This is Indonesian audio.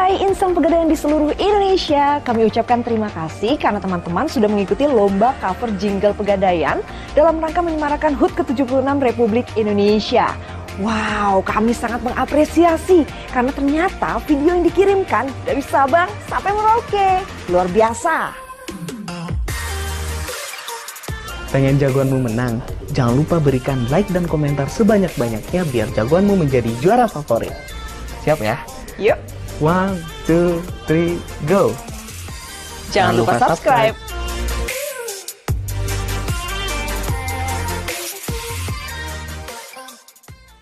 Hai insan pegadaian di seluruh Indonesia, kami ucapkan terima kasih karena teman-teman sudah mengikuti lomba cover jingle pegadaian dalam rangka menyemarakan HUT ke-76 Republik Indonesia. Wow, kami sangat mengapresiasi karena ternyata video yang dikirimkan dari Sabang sampai Merauke. Luar biasa. Pengen jagoanmu menang? Jangan lupa berikan like dan komentar sebanyak-banyaknya biar jagoanmu menjadi juara favorit. Siap ya? Yuk. 1, 2, 3, go! Jangan lupa subscribe.